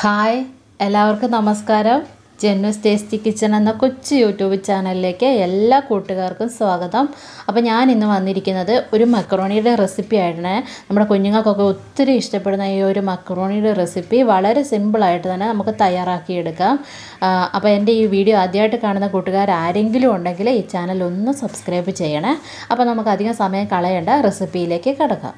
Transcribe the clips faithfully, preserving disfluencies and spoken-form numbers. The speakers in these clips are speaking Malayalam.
ഹായ് എല്ലാവർക്കും നമസ്കാരം. JennuZ Tasty Kitchen എന്ന കൊച്ചു യൂട്യൂബ് ചാനലിലേക്ക് എല്ലാ കൂട്ടുകാർക്കും സ്വാഗതം. അപ്പോൾ ഞാൻ ഇന്ന് വന്നിരിക്കുന്നത് ഒരു മക്കറോണിയുടെ റെസിപ്പി ആയിട്ടാണ്. നമ്മുടെ കുഞ്ഞുങ്ങൾക്കൊക്കെ ഒത്തിരി ഇഷ്ടപ്പെടുന്ന ഈ ഒരു മക്കറോണിയുടെ റെസിപ്പി വളരെ സിമ്പിളായിട്ട് തന്നെ നമുക്ക് തയ്യാറാക്കിയെടുക്കാം. അപ്പോൾ എൻ്റെ ഈ വീഡിയോ ആദ്യമായിട്ട് കാണുന്ന കൂട്ടുകാർ ആരെങ്കിലും ഉണ്ടെങ്കിൽ ഈ ചാനൽ ഒന്ന് സബ്സ്ക്രൈബ് ചെയ്യണേ. അപ്പോൾ നമുക്ക് അധികം സമയം കളയേണ്ട, റെസിപ്പിയിലേക്ക് കടക്കാം.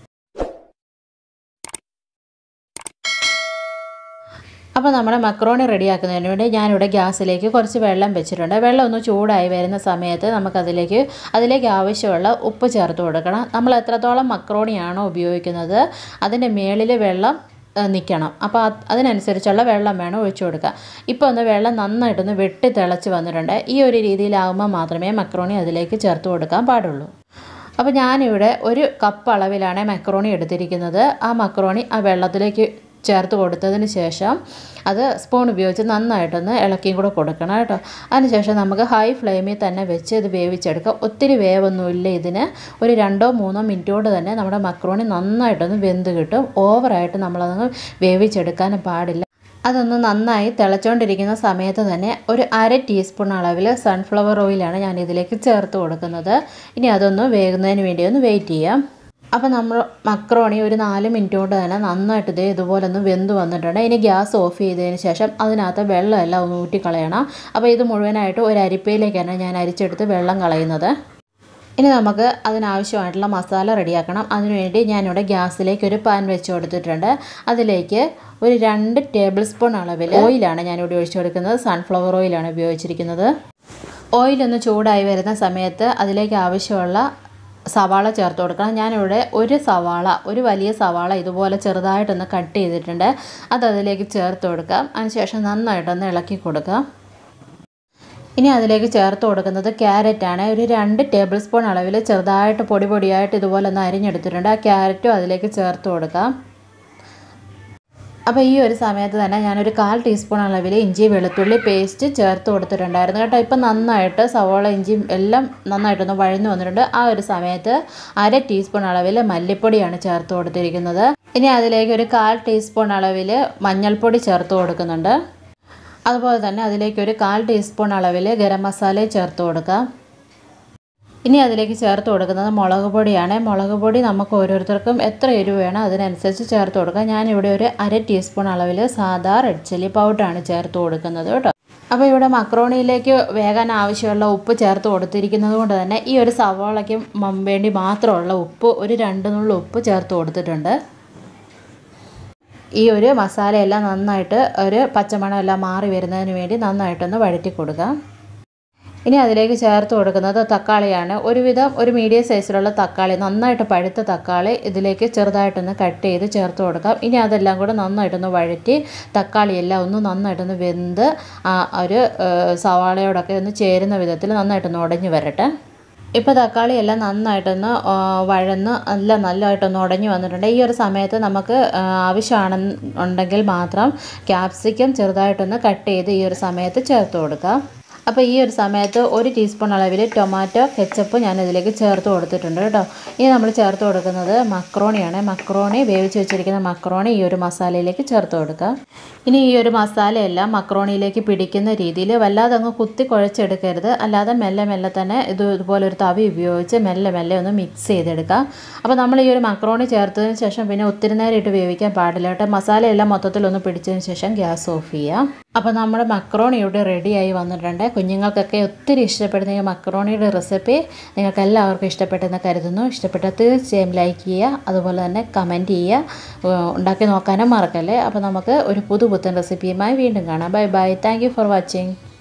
അപ്പോൾ നമ്മുടെ മക്രോണി റെഡിയാക്കുന്നതിന് വേണ്ടി ഞാനിവിടെ ഗ്യാസിലേക്ക് കുറച്ച് വെള്ളം വെച്ചിട്ടുണ്ട്. വെള്ളം ഒന്ന് ചൂടായി വരുന്ന സമയത്ത് നമുക്കതിലേക്ക് അതിലേക്ക് ആവശ്യമുള്ള ഉപ്പ് ചേർത്ത് കൊടുക്കണം. നമ്മൾ എത്രത്തോളം മക്രോണിയാണോ ഉപയോഗിക്കുന്നത് അതിൻ്റെ മേളിൽ വെള്ളം നിൽക്കണം. അപ്പോൾ അതിനനുസരിച്ചുള്ള വെള്ളം വേണം ഒഴിച്ചു കൊടുക്കുക. ഇപ്പോൾ ഒന്ന് വെള്ളം നന്നായിട്ടൊന്ന് വെട്ടി തിളച്ച് വന്നിട്ടുണ്ട്. ഈ ഒരു രീതിയിലാകുമ്പോൾ മാത്രമേ മക്രോണി അതിലേക്ക് ചേർത്ത് കൊടുക്കാൻ പാടുള്ളൂ. അപ്പോൾ ഞാനിവിടെ ഒരു കപ്പ് അളവിലാണ് മക്രോണി എടുത്തിരിക്കുന്നത്. ആ മക്രോണി ആ വെള്ളത്തിലേക്ക് ചേർത്ത് കൊടുത്തതിന് ശേഷം അത് സ്പൂൺ ഉപയോഗിച്ച് നന്നായിട്ടൊന്ന് ഇളക്കിയും കൂടെ കൊടുക്കണം കേട്ടോ. അതിനുശേഷം നമുക്ക് ഹൈ ഫ്ലെയിമിൽ തന്നെ വെച്ച് ഇത് വേവിച്ചെടുക്കാം. ഒത്തിരി വേവൊന്നുമില്ല ഇതിന്. ഒരു രണ്ടോ മൂന്നോ മിനിറ്റ് കൊണ്ട് തന്നെ നമ്മുടെ മക്രോണി നന്നായിട്ടൊന്ന് വെന്ത് കിട്ടും. ഓവറായിട്ട് നമ്മളതൊന്ന് വേവിച്ചെടുക്കാനും പാടില്ല. അതൊന്ന് നന്നായി തിളച്ചുകൊണ്ടിരിക്കുന്ന സമയത്ത് തന്നെ ഒരു അര ടീസ്പൂൺ അളവിൽ സൺഫ്ലവർ ഓയിലാണ് ഞാൻ ഇതിലേക്ക് ചേർത്ത് കൊടുക്കുന്നത്. ഇനി അതൊന്ന് വേകുന്നതിന് വേണ്ടി ഒന്ന് വെയിറ്റ് ചെയ്യാം. അപ്പോൾ നമ്മൾ മക്രോണി ഒരു നാല് മിനിറ്റ് കൊണ്ട് തന്നെ നന്നായിട്ട് ഇതേ ഇതുപോലെ ഒന്ന് വെന്ത് വന്നിട്ടുണ്ട്. ഇനി ഗ്യാസ് ഓഫ് ചെയ്തതിന് ശേഷം അതിനകത്ത് വെള്ളമെല്ലാം ഒന്ന് ഊറ്റിക്കളയണം. അപ്പോൾ ഇത് മുഴുവനായിട്ട് ഒരു അരിപ്പയിലേക്കാണ് ഞാൻ അരിച്ചെടുത്ത് വെള്ളം കളയുന്നത്. ഇനി നമുക്ക് അതിനാവശ്യമായിട്ടുള്ള മസാല റെഡിയാക്കണം. അതിനുവേണ്ടി ഞാനിവിടെ ഗ്യാസിലേക്ക് ഒരു പാൻ വെച്ച് കൊടുത്തിട്ടുണ്ട്. അതിലേക്ക് ഒരു രണ്ട് ടേബിൾ സ്പൂൺ അളവിൽ ഓയിലാണ് ഞാനിവിടെ ഒഴിച്ചു കൊടുക്കുന്നത്. സൺഫ്ലവർ ഓയിലാണ് ഉപയോഗിച്ചിരിക്കുന്നത്. ഓയിലൊന്ന് ചൂടായി വരുന്ന സമയത്ത് അതിലേക്ക് ആവശ്യമുള്ള സവാള ചേർത്ത് കൊടുക്കണം. ഞാനിവിടെ ഒരു സവാള ഒരു വലിയ സവാള ഇതുപോലെ ചെറുതായിട്ടൊന്ന് കട്ട് ചെയ്തിട്ടുണ്ട്. അത് അതിലേക്ക് ചേർത്ത് കൊടുക്കാം. അതിനുശേഷം നന്നായിട്ടൊന്ന് ഇളക്കി കൊടുക്കാം. ഇനി അതിലേക്ക് ചേർത്ത് കൊടുക്കുന്നത് ക്യാരറ്റാണ്. ഒരു രണ്ട് ടേബിൾ സ്പൂൺ അളവിൽ ചെറുതായിട്ട് പൊടി പൊടിയായിട്ട് ഇതുപോലെ ഒന്ന് അരിഞ്ഞെടുത്തിട്ടുണ്ട്. ആ ക്യാരറ്റും അതിലേക്ക് ചേർത്ത് കൊടുക്കാം. അപ്പോൾ ഈ ഒരു സമയത്ത് തന്നെ ഞാനൊരു കാൽ ടീസ്പൂൺ അളവിൽ ഇഞ്ചി വെളുത്തുള്ളി പേസ്റ്റ് ചേർത്ത് കൊടുത്തിട്ടുണ്ടായിരുന്നു കേട്ടോ. ഇപ്പം നന്നായിട്ട് സവോള ഇഞ്ചിയും എല്ലാം നന്നായിട്ടൊന്ന് വഴന്നു വന്നിട്ടുണ്ട്. ആ ഒരു സമയത്ത് അര ടീസ്പൂൺ അളവിൽ മല്ലിപ്പൊടിയാണ് ചേർത്ത് കൊടുത്തിരിക്കുന്നത്. ഇനി അതിലേക്ക് ഒരു കാൽ ടീസ്പൂൺ അളവിൽ മഞ്ഞൾപ്പൊടി ചേർത്ത് കൊടുക്കുന്നുണ്ട്. അതുപോലെ തന്നെ അതിലേക്ക് ഒരു കാൽ ടീസ്പൂൺ അളവിൽ ഗരം മസാല ചേർത്ത് കൊടുക്കാം. ഇനി അതിലേക്ക് ചേർത്ത് കൊടുക്കുന്നത് മുളക് പൊടിയാണ്. മുളക് പൊടി നമുക്ക് ഓരോരുത്തർക്കും എത്ര എരിവ് വേണം അതിനനുസരിച്ച് ചേർത്ത് കൊടുക്കാം. ഞാനിവിടെ ഒരു അര ടീസ്പൂൺ അളവിൽ സാധാ റെഡ് ചില്ലി പൗഡറാണ് ചേർത്ത് കൊടുക്കുന്നത് കേട്ടോ. അപ്പോൾ ഇവിടെ മക്രോണിയിലേക്ക് വേകാൻ ആവശ്യമുള്ള ഉപ്പ് ചേർത്ത് കൊടുത്തിരിക്കുന്നത് കൊണ്ട് തന്നെ ഈ ഒരു സവാളയ്ക്ക് വേണ്ടി മാത്രമുള്ള ഉപ്പ് ഒരു രണ്ട് നുള്ളു ഉപ്പ് ചേർത്ത് കൊടുത്തിട്ടുണ്ട്. ഈ ഒരു മസാലയെല്ലാം നന്നായിട്ട് ഒരു പച്ചമണം എല്ലാം മാറി വരുന്നതിന് വേണ്ടി നന്നായിട്ടൊന്ന് വഴറ്റി കൊടുക്കാം. ഇനി അതിലേക്ക് ചേർത്ത് കൊടുക്കുന്നത് തക്കാളിയാണ്. ഒരുവിധം ഒരു മീഡിയം സൈസിലുള്ള തക്കാളി, നന്നായിട്ട് പഴുത്ത തക്കാളി ഇതിലേക്ക് ചെറുതായിട്ടൊന്ന് കട്ട് ചെയ്ത് ചേർത്ത് കൊടുക്കാം. ഇനി അതെല്ലാം കൂടെ നന്നായിട്ടൊന്ന് വഴറ്റി തക്കാളിയെല്ലാം ഒന്ന് നന്നായിട്ടൊന്ന് വെന്ത് ആ ഒരു സവാളയോടൊക്കെ ഒന്ന് ചേരുന്ന വിധത്തിൽ നന്നായിട്ടൊന്ന് ഉടഞ്ഞു വരട്ടെ. ഇപ്പോൾ തക്കാളി എല്ലാം നന്നായിട്ടൊന്ന് വഴന്ന് എല്ലാം നല്ലതായിട്ടൊന്ന് ഉടഞ്ഞു വന്നിട്ടുണ്ട്. ഈ ഒരു സമയത്ത് നമുക്ക് ആവശ്യമാണെന്നുണ്ടെങ്കിൽ മാത്രം ക്യാപ്സിക്കം ചെറുതായിട്ടൊന്ന് കട്ട് ചെയ്ത് ഈ ഒരു സമയത്ത് ചേർത്ത് കൊടുക്കാം. അപ്പോൾ ഈ ഒരു സമയത്ത് ഒരു ടീസ്പൂൺ അളവിൽ ടൊമാറ്റോ കെച്ചപ്പ് ഞാൻ ഇതിലേക്ക് ചേർത്ത് കൊടുത്തിട്ടുണ്ട് കേട്ടോ. ഇനി നമ്മൾ ചേർത്ത് കൊടുക്കുന്നത് മക്രോണിയാണ്. മക്രോണി വേവിച്ച് വെച്ചിരിക്കുന്ന മക്രോണി ഈ ഒരു മസാലയിലേക്ക് ചേർത്ത് കൊടുക്കാം. ഇനി ഈ ഒരു മസാലയെല്ലാം മക്രോണിയിലേക്ക് പിടിക്കുന്ന രീതിയിൽ വല്ലാതെ അങ്ങ് കുത്തി കുഴച്ചെടുക്കരുത്. അല്ലാതെ മെല്ലെ മെല്ലെ തന്നെ ഇത് ഇതുപോലെ ഒരു തവി ഉപയോഗിച്ച് മെല്ലെ മെല്ലെ ഒന്ന് മിക്സ് ചെയ്തെടുക്കാം. അപ്പോൾ നമ്മൾ ഈ ഒരു മക്രോണി ചേർത്തതിന് ശേഷം പിന്നെ ഒത്തിരി നേരം ഇട്ട് വേവിക്കാൻ പാടില്ല കേട്ടോ. മസാലയെല്ലാം മൊത്തത്തിലൊന്ന് പിടിച്ചതിന് ശേഷം ഗ്യാസ് ഓഫ് ചെയ്യാം. അപ്പോൾ നമ്മുടെ മക്രോണി ഇവിടെ റെഡിയായി വന്നിട്ടുണ്ട്. കുഞ്ഞുങ്ങൾക്കൊക്കെ ഒത്തിരി ഇഷ്ടപ്പെടുന്ന ഈ മക്രോണിയുടെ റെസിപ്പി നിങ്ങൾക്ക് എല്ലാവർക്കും ഇഷ്ടപ്പെട്ടെന്ന് കരുതുന്നു. ഇഷ്ടപ്പെട്ടാൽ തീർച്ചയായും ലൈക്ക് ചെയ്യുക, അതുപോലെ തന്നെ കമൻറ്റ് ചെയ്യുക, ഉണ്ടാക്കി നോക്കാനും മറക്കല്ലേ. അപ്പോൾ നമുക്ക് ഒരു പുതു പുത്തൻ റെസിപ്പിയുമായി വീണ്ടും കാണാം. Bye bye. Thank you for watching.